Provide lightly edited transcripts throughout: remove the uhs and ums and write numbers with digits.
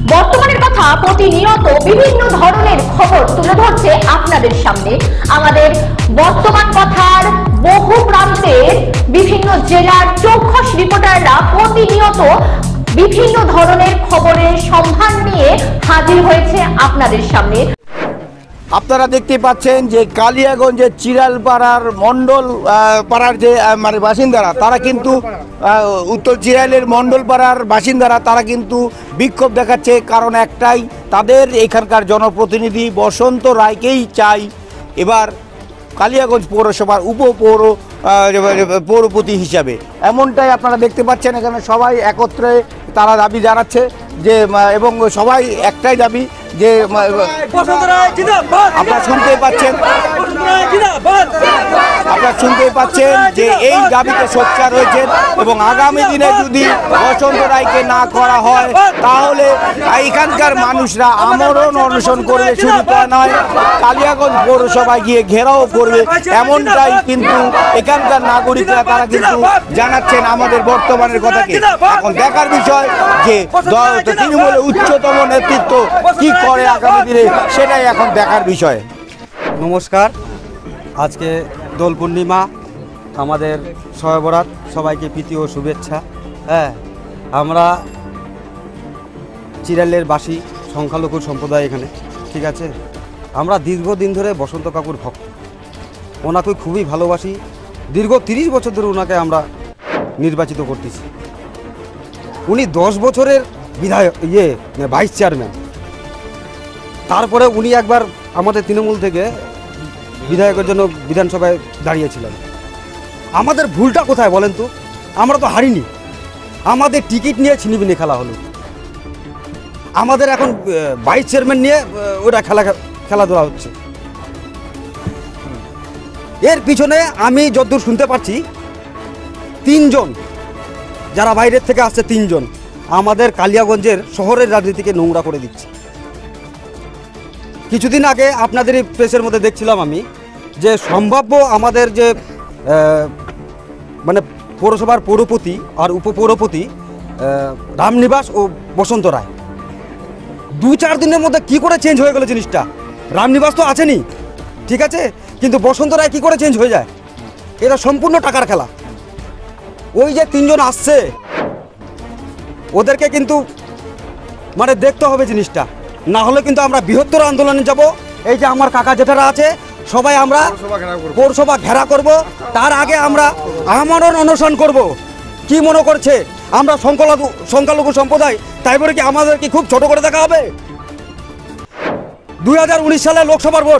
বর্তমানের কথা প্রতিনিয়ত বিভিন্ন ধরনের খবর তুলে ধরছে আপনাদের সামনে আমাদের বর্তমান কথার বহু প্রান্তের বিভিন্ন জেলার চৌখস রিপোর্টাররা প্রতিনিয়ত বিভিন্ন ধরনের খবরের সন্ধান নিয়ে হাজির হয়েছে আপনাদের সামনে। আপনারা দেখতে পাচ্ছেন যে কালিয়াগঞ্জের চিরালপাড়ার মন্ডল পাড়ার যে মানে বাসিন্দারা তারা কিন্তু উত্তর চিরাইলের মন্ডল পাড়ার বাসিন্দারা তারা কিন্তু বিক্ষোভ দেখাচ্ছে, কারণ একটাই, তাদের এখানকার জনপ্রতিনিধি বসন্ত রায়কেই চাই এবার কালিয়াগঞ্জ পৌরসভার পৌরপতি হিসাবে। এমনটাই আপনারা দেখতে পাচ্ছেন, এখানে সবাই একত্রে তারা দাবি জানাচ্ছে যে, এবং সবাই একটাই দাবি যে আপনারা শুনতেই পাচ্ছেন যে এই দাবিতে সোচ্চার রয়েছেন এবং আগামী দিনে যদি বসন্ত রায়কে না করা হয় তাহলে এখানকার মানুষরা আমরণ অনশন করবে, শুধু তা নয় কালিয়াগঞ্জ পৌরসভায় গিয়ে ঘেরাও করবে, এমনটাই কিন্তু এখানকার নাগরিকরা তারা কিন্তু জানাচ্ছেন আমাদের বর্তমানের কথাকে। এখন দেখার বিষয় যে তৃণমূলের উচ্চতম নেতৃত্ব কি করে আগামী দিনে, সেটাই এখন দেখার বিষয়। নমস্কার, আজকে দোল পূর্ণিমা, আমাদের শবে বরাত, সবাইকে প্রীতি ও শুভেচ্ছা। হ্যাঁ, আমরা চিরালের বাসী সংখ্যালঘু সম্প্রদায় এখানে, ঠিক আছে। আমরা দীর্ঘদিন ধরে বসন্ত কাকুর ভক্ত, ওনাকে খুবই ভালোবাসি। দীর্ঘ 30 বছর ধরে ওনাকে আমরা নির্বাচিত করতেছি। উনি 10 বছরের বিধায়ক, ভাইস চেয়ারম্যান। তারপরে উনি একবার আমাদের তৃণমূল থেকে বিধায়কের জন্য বিধানসভায় দাঁড়িয়েছিলেন। আমাদের ভুলটা কোথায় বলেন তো? আমরা তো হারিনি, আমাদের টিকিট নিয়ে ছিনিবিনি খেলা হলো। আমাদের এখন ভাইস চেয়ারম্যান নিয়ে ওটা খেলাধুলা হচ্ছে। এর পিছনে আমি যতদূর শুনতে পাচ্ছি 3 জন, যারা বাইরের থেকে আসছে 3 জন, আমাদের কালিয়াগঞ্জের শহরের রাজনীতিকে নোংরা করে দিচ্ছে। কিছুদিন আগে আপনাদের এই প্রেসের মধ্যে দেখছিলাম আমি যে সম্ভাব্য আমাদের যে মানে পৌরসভার পৌরপতি আর উপপৌরপতি রামনিবাস ও বসন্ত রায় 2-4 দিনের মধ্যে কি করে চেঞ্জ হয়ে গেল জিনিসটা। রামনিবাস তো আছেনি, ঠিক আছে, কিন্তু বসন্ত রায় কি করে চেঞ্জ হয়ে যায়? এটা সম্পূর্ণ টাকার খেলা। ওই যে 3 জন আসছে, ওদেরকে কিন্তু মানে দেখতে হবে জিনিসটা, না হলে কিন্তু আমরা বৃহত্তর আন্দোলনে যাব। এই যে আমার কাকা জেঠারা আছে, সবাই আমরা পৌরসভা ঘেরা করব। তার আগে আমরা আমরণ অনশন করব। কি মনে করছে আমরা সংখ্যালঘু সম্প্রদায়, তাই বলে কি আমাদের কি খুব ছোট করে দেখা হবে? 2019 সালে লোকসভার ভোট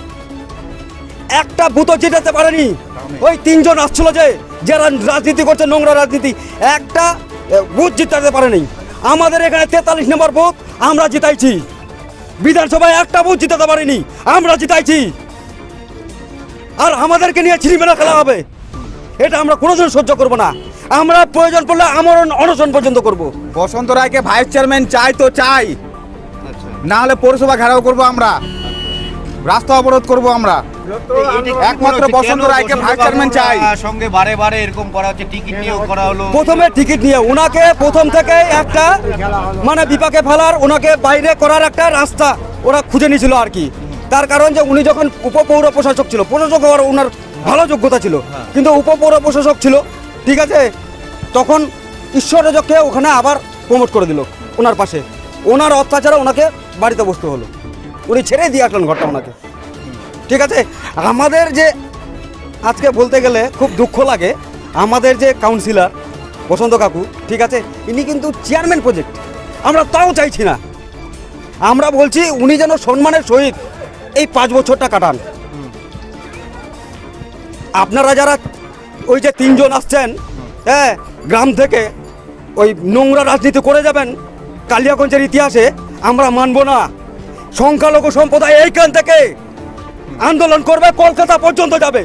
একটা বুথও জিতাতে পারেনি। ওই 3 জন আসছিল যে যারা রাজনীতি করছে, নোংরা রাজনীতি, একটা বুথ জিতাতে পারেনি। আমাদের এখানে 43 নম্বর বুথ আমরা জিতাইছি, বিধানসভায় একটা বুথ জিতাতে পারিনি, আমরা জিতাইছি। আর আমাদেরকে নিয়ে ছিনিমেলা খেলা হবে, এটা আমরা কোনোদিন সহ্য করব না। আমরা প্রয়োজন পড়লে আমরণ অনশন পর্যন্ত করব। বসন্ত রায়কে ভাইস চেয়ারম্যান চাই তো চাই, না হলে পৌরসভা ঘেরাও করব, আমরা রাস্তা অবরোধ করব। আমরা একমাত্র বসন্ত রায়কে ভাইস চেয়ারম্যান চাই। সঙ্গে বারে বারে এরকম করা হচ্ছে, টিকিট নিয়েও করা হলো। প্রথমে টিকিট নিয়ে ওনাকে প্রথম থেকে একটা মানে বিপাকে ফেলার, ওনাকে বাইরে করার একটা রাস্তা ওরা খুঁজে নিয়েছিল আর কি। তার কারণ যে উনি যখন উপপৌর প্রশাসক ছিল, প্রশাসক হওয়ার ওনার ভালো যোগ্যতা ছিল, কিন্তু উপপৌর প্রশাসক ছিল, ঠিক আছে, তখন ঈশ্বরযোগকে ওখানে আবার প্রমোট করে দিল ওনার পাশে। ওনার অত্যাচারে ওনাকে বাড়িতে বসতে হলো, উনি ছেড়ে দিয়ে আসলেন ঘরটা ওনাকে, ঠিক আছে। আমাদের যে আজকে বলতে গেলে খুব দুঃখ লাগে, আমাদের যে কাউন্সিলর বসন্ত কাকু, ঠিক আছে, ইনি কিন্তু চেয়ারম্যান প্রজেক্ট, আমরা তাও চাইছি না। আমরা বলছি উনি যেন সম্মানের সহিত এই 5 বছরটা কাটান। আপনারা যারা ওই যে 3 জন আসছেন, হ্যাঁ, গ্রাম থেকে ওই নোংরা রাজনীতি করে যাবেন কালিয়াগঞ্জের ইতিহাসে, আমরা মানব না। সংখ্যালঘু সম্প্রদায় এইখান থেকে আন্দোলন করবে, কলকাতা পর্যন্ত যাবে।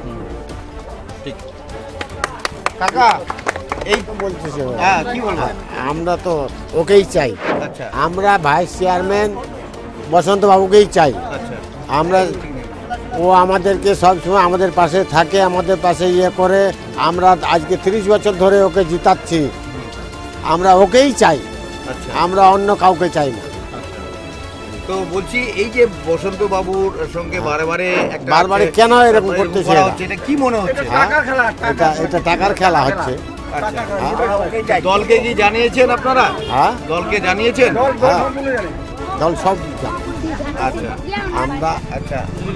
কাকা এই বলতেছে, হ্যাঁ কি বলবো, আমরা তো ওকেই চাই। আচ্ছা, আমরা ভাইস চেয়ারম্যান বসন্ত বাবুকেই চাই। আচ্ছা, আমরা ও আমাদেরকে সবসময় আমাদের পাশে থাকে, আমাদের পাশে ইয়ে করে। আমরা আজকে 30 বছর ধরে ওকে জিতাচ্ছি, আমরা ওকেই চাই। আচ্ছা। আমরা অন্য কাউকে চাই না। তো বলছি এই যে বসন্ত বাবুর সঙ্গে বারে একটা বারবারে আছে, কেন এরকম করতেছে করা এরা? হচ্ছে, এটা কি মনে হচ্ছে? এটা টাকার খেলা হচ্ছে। আচ্ছা। দলকে কি জানিয়েছেন আপনারা? হ্যাঁ দলকে জানিয়েছেন? হ্যাঁ, দল সব জানে। আচ্ছা আমরা আচ্ছা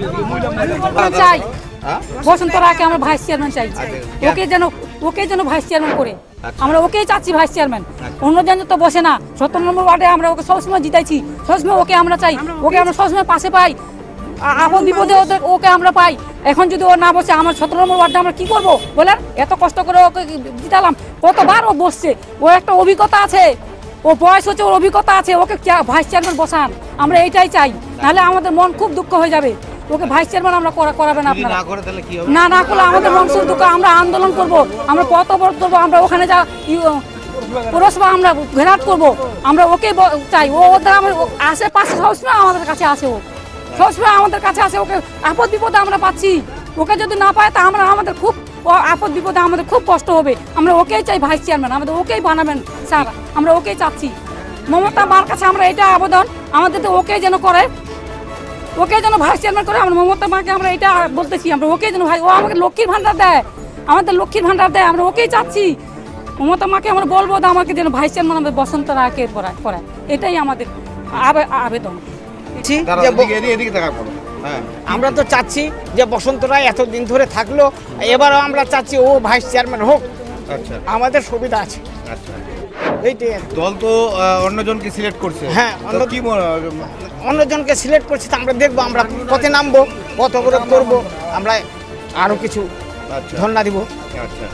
চাই হ্যাঁ? বসন্ত রায়কে আমরা ভাইস চেয়ারম্যান চাই। আচ্ছা। ওকে যেন ভাইস চেয়ারম্যান করে, আচ্ছা। আমরা ওকেই চাচ্ছি ভাইস চেয়ারম্যান। অন্যজন তো বসে না, 17 নম্বর ওয়ার্ডে আমরা ওকে সবসময় জিতাইছি, সবসময় ওকে আমরা চাই, ওকে আমরা সবসময় পাশে পাই, আপদ বিপদে ওকে আমরা পাই। এখন যদি ও না বসে, আমার 17 নম্বর ওয়ার্ডে আমরা কি করবো বলেন? এত কষ্ট করে ওকে জিতালাম, কতবার ও বসছে, ও একটা অভিজ্ঞতা আছে, ও বয়স হচ্ছে, ওর অভিজ্ঞতা আছে, ওকে ভাইস চেয়ারম্যান বসান, আমরা এইটাই চাই। নাহলে আমাদের মন খুব দুঃখ হয়ে যাবে। ওকে ভাইস চেয়ারম্যান আমরা করাবেন যদি আপনারা। না করে তাহলে কি হবে? না করলে আমাদের মন খুব দুঃখ, আমরা আন্দোলন করব, আমরা পথ অবরোধ করবো, আমরা ওখানে যা পৌরসভা আমরা ঘেরাট করব, আমরা ওকে চাই। ওদের আমার আশেপাশে সবসময় আমাদের কাছে আসে, ও সবসময় আমাদের কাছে আসে, ওকে আপদ বিপদে আমরা পাচ্ছি। ওকে যদি না পাই তা আমাদের খুব আপদ বিপদে আমাদের খুব কষ্ট হবে। আমরা ওকেই চাই ভাইস চেয়ারম্যান, আমাদের ওকেই বানাবেন স্যার, আমরা ওকেই চাচ্ছি। মমতা মার কাছে আমরা এটা আবেদন, আমাদের তো ওকে যেন করে, ওকে যেন ভাইস চেয়ারম্যান করে। আমরা মমতা মাকে আমরা এটা বলতেছি, আমরা ওকে যেন ভাই, ও আমাকে লক্ষ্মীর ভান্ডার দেয়, আমাদের লক্ষ্মীর ভান্ডার দেয়, আমরা ওকেই চাচ্ছি। মমতা মাকে আমরা বলবো আমাকে যেন ভাইস চেয়ারম্যান আমাদের বসন্ত রায়কে করায়, এটাই আমাদের আবেদন। দাঁড়াও, এদিকে দেখা করো। হ্যাঁ আমরা তো চাচ্ছি যে বসন্ত রায় এতদিন ধরে থাকলো, এবারও আমরা চাচ্ছি ও ভাইস চেয়ারম্যান হোক, আচ্ছা আমাদের সুবিধা আছে আচ্ছা। এইটাই আর কি। দল তো অন্যজনকে সিলেক্ট করছে। হ্যাঁ, তো কি অন্যজনকে সিলেক্ট করছি, তো আমরা দেখবো, আমরা পথে নামবো, পথ অবরোধ করবো, আমরা আরো কিছু আচ্ছা ধর্ণা দিব। আচ্ছা।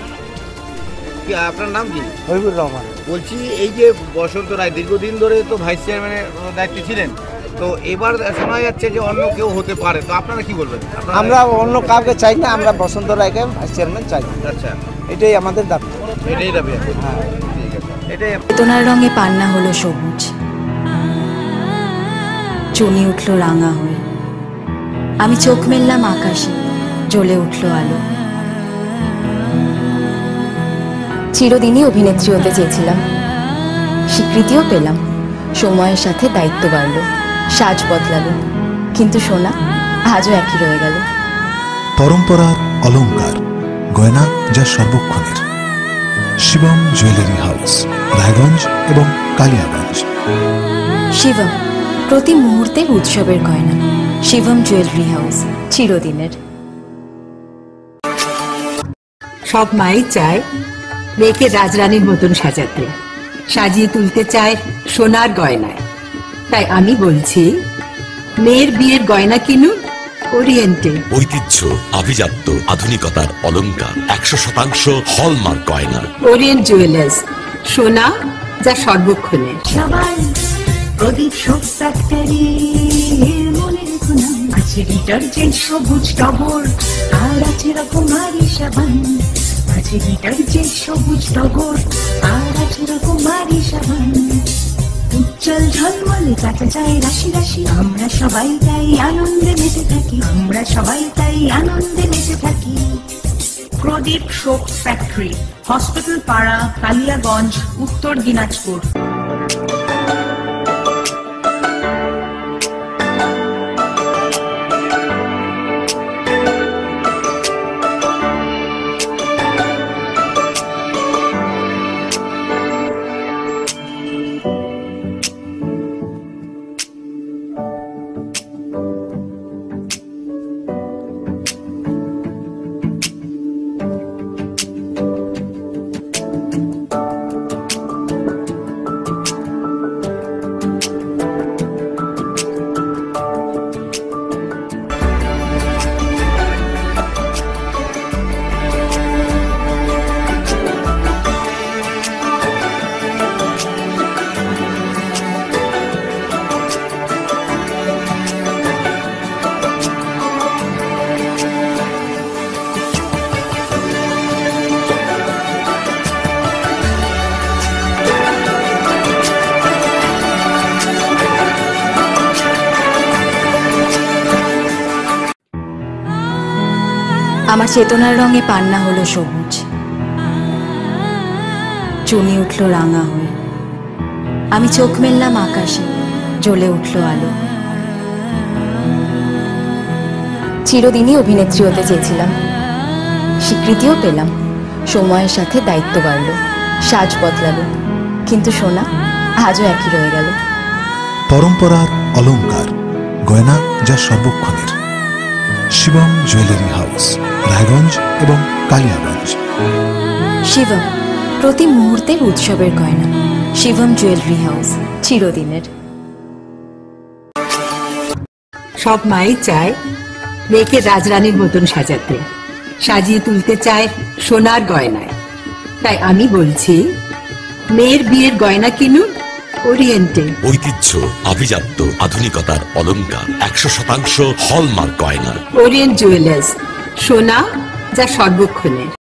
কি আপনার নাম কি? হবিবুর রহমান। বলছি এই যে বসন্ত রায় দীর্ঘদিন ধরে তো ভাইস চেয়ারম্যানের দায়িত্বে ছিলেন, তো এবার শোনা যাচ্ছে যে অন্য কেউ হতে পারে, তো আপনারা কি বলবেন? আমরা অন্য কাউকে চাই না, আমরা বসন্ত রায়কে ভাইস চেয়ারম্যান চাই, আচ্ছা এটাই আমাদের দাবি। এটাই দাবি আছে। ঠিক আছে, এটাই চেতনার রঙে পান্না হলো সবুজ, চুনি উঠল রাঙা হয়ে, আমি চোখ মেললাম আকাশে, জ্বলে উঠল আলো। চিরদিনই অভিনেত্রী হতে চেয়েছিলাম, স্বীকৃতিও পেলাম, সময়ের সাথে দায়িত্ব বাড়ল, সাজ বদলালো, কিন্তু সোনা আজও একই রয়ে গেল। পরম্পরার অলংকার, গয়না যা সর্বক্ষণের। শিবম জুয়েলারি হাউস, রায়গঞ্জ এবং কালিয়াগঞ্জ। শিবম, প্রতি মুহূর্তের উৎসবের গয়না। শিবম জুয়েলারি হাউস, চিরদিনের। সব মাই চায় মেয়েকে রাজরানীর মতন সাজাতে, সাজিয়ে তুলতে চায় সোনার গয়নায়। তাই আমি বলছি, মেয়ের বিয়ের গয়না কিনুন ওরিয়েন্টে। ঐতিহ্য, আভিজাত্য, আধুনিকতার অলংকার, 100% হলমার্ক গয়না। ওরিয়েন্ট জুয়েলার্স, সোনা যা সর্বক্ষণের। প্রদীপ শোক ফ্যাক্টরি মনে রেখো না, আছে ডিটারজেন্ট সবুজ টগর, আর আছে রকমারি সাবান, আছে ডিটারজেন্ট সবুজ টগর, আর আছে রকমারি সাবান। উজ্জ্বল ঝলমলে কাঁচা যায় রাশি রাশি, আমরা সবাই তাই আনন্দে মেতে থাকি, আমরা সবাই তাই আনন্দে মেতে থাকি। প্রদীপ শোক ফ্যাক্টরি, হসপিটাল পাড়া, কালিয়াগঞ্জ, উত্তর দিনাজপুর। আমার চেতনার রঙে পান্না হলো সবুজ, চুনি উঠল রাঙা হয়ে, আমি চোখ মেললাম আকাশে, জ্বলে উঠল আলো। চিরদিনই অভিনেত্রী হতে চেয়েছিলাম, স্বীকৃতিও পেলাম। সময়ের সাথে দায়িত্ব বাড়ল, সাজ বদলালো, কিন্তু সোনা আজও একই রয়ে গেল। পরম্পরার অলংকার, গয়না যা সর্বক্ষণের। শিবম জুয়েলারি হাউস, রায়গঞ্জ এবং কালিয়াগঞ্জ। শিবম, প্রতি মুহূর্তের উৎসবের গয়না। শিবম জুয়েলারি হাউস, চিরদিনের। সব মাই চায় মেয়েকে রাজরানীর মতন সাজাতে, সাজিয়ে তুলতে চায় সোনার গয়নায়। তাই আমি বলছি, মেয়ের বিয়ের গয়না কিনুন ওরিয়েন্টে। ঐতিহ্য, আভিজাত্য, আধুনিকতার অলংকার, 100% হলমার্ক গয়না। ওরিয়েন্ট জুয়েলার্স, সোনা যা সর্বক্ষণের।